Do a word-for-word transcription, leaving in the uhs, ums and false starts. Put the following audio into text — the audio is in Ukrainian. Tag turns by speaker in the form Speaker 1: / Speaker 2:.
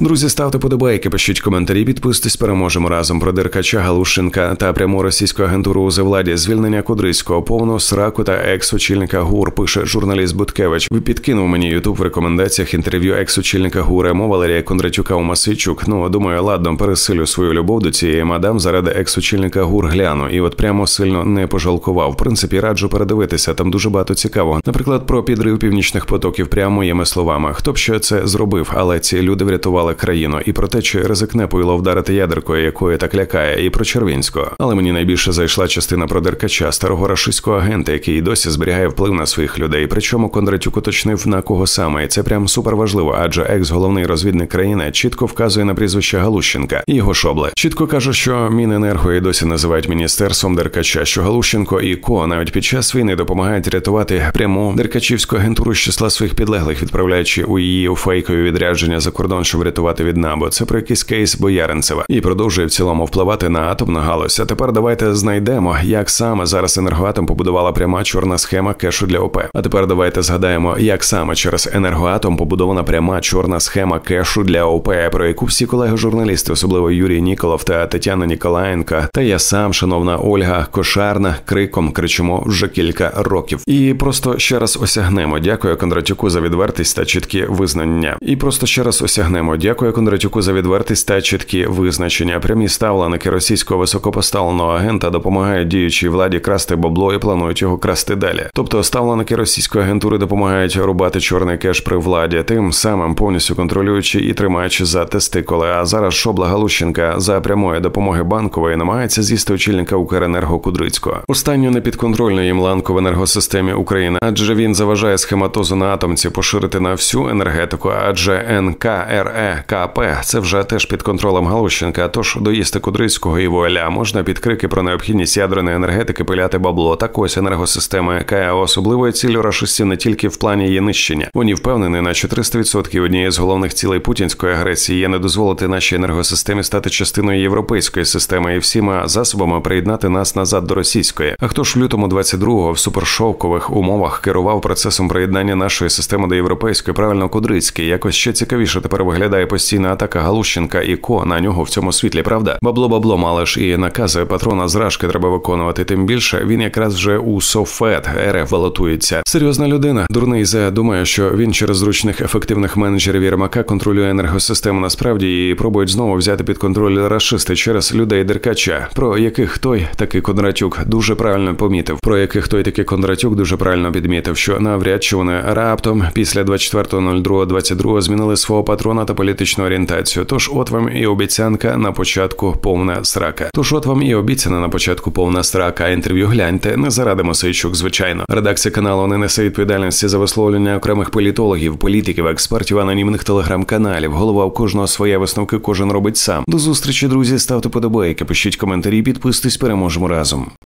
Speaker 1: Друзі, ставте подобайки, пишіть коментарі, підписуйтесь, переможемо разом. Про Деркача, Галущенка та пряму російську агентуру у завладі, звільнення Кудрицького, повну сраку та екс-очільника ГУР, пише журналіст Буткевич. Ви підкинув мені ютуб в рекомендаціях інтерв'ю екс-очільника ГУР ем о Валерія Кондратюка у Мосійчук. Ну, думаю, ладно, пересилю свою любов до цієї мадам заради екс-очільника ГУР гляну. І от прямо сильно не пожалкував. В принципі, раджу передивитися, там дуже багато цікавого. Наприклад, про підрив північних потоків прямо моїми словами. Хто б ще це зробив, але ці люди врятували країну. І про те, чи ризикне Пуйло вдарити ядеркою, якої так лякає, і про Червінського. Але мені найбільше зайшла частина про Деркача, старого рашистського агента, який досі зберігає вплив на своїх людей. Причому Кондратюк уточнив, на кого саме. І це прям супер важливо, адже екс-головний розвідник країни чітко вказує на прізвище Галущенка і його шобли. Чітко каже, що Міненерго і досі називають міністерством Деркача, що Галущенко і Ко навіть під час війни допомагають рятувати пряму деркачівську агентуру з числа своїх підлеглих, відправляючи у її у фейкові відрядження за кордон, щоб врятувати від НАБУ. Це про якийсь кейс Бояринцева. І продовжує в цілому впливати на атомну галузь. А тепер давайте знайдемо, як саме зараз Енергоатом побудувала пряма чорна схема кешу для ОП. А тепер давайте згадаємо, як саме через Енергоатом побудована пряма чорна схема кешу для ОП, про яку всі колеги-журналісти, особливо Юрій Ніколов та Тетяна Ніколаєнко, та я сам, шановна Ольга Кошарна, криком кричимо вже кілька років. І просто ще раз осягнемо. Дякую Кондратюку за відвертість та чіткі визнання. І просто ще раз осягнемо. Дякую Кондратюку за відвертість та чіткі визначення. Прямі ставленики російського високопоставленого агента допомагають діючій владі красти бабло і планують його красти далі. Тобто ставленики російської агентури допомагають рубати чорний кеш при владі, тим самим повністю контролюючи і тримаючи за тестикули. А зараз шобла Галущенка за прямої допомоги Банкової намагається з'їсти очільника укренерго Кудрицького. Останню непідконтрольну їм ланку в енергосистемі України, адже він заважає схематозу на атомці поширити на всю енергетику, адже ен ка ер е ка пе – це вже теж під контролем Галущенка, тож доїсти Кудрицького і вуаля, можна під крики про необхідність ядерної енергетики пиляти бабло. Так ось енергосистема, яка є особливою ціллю рашистів не тільки в плані її нищення. Вони впевнені на чотириста відсотків однієї з головних цілей путінської агресії є не дозволити нашій енергосистемі стати частиною європейської системи і всіма засобами приєднати нас назад до російської. А хто ж в лютому двадцять другого в супершовкових умовах керував процесом приєднання нашої системи до європейської? Правильно, Кудрицький. Якось ще цікавіше тепер виглядає постійна атака Галущенка і Ко на нього в цьому світлі, правда? Бабло-бабло, але ж і накази патрона зражки треба виконувати, тим більше він якраз вже у Софет РФ балотується. Серйозна людина. Дурний зе думає, що він через зручних ефективних менеджерів Єрмака контролює енергосистему насправді і пробують знову взяти під контроль рашисти через людей Деркача, про яких той такий Кондратюк дуже правильно помітив, про яких той такий Кондратюк дуже правильно підмітив, що навряд чи вони раптом після двадцять четвертого другого двадцять другого змінили свого патрона та політичну орієнтацію. Тож от вам і обіцянка на початку повна срака. Тож от вам і обіцяна на початку повна срака. Інтерв'ю гляньте, не заради Мосійчук, звичайно. Редакція каналу не несе відповідальності за висловлення окремих політологів, політиків, експертів, анонімних телеграм-каналів. Голова у кожного своє, висновки кожен робить сам. До зустрічі, друзі, ставте подобайки, пишіть коментарі, підписуйтесь, переможемо разом.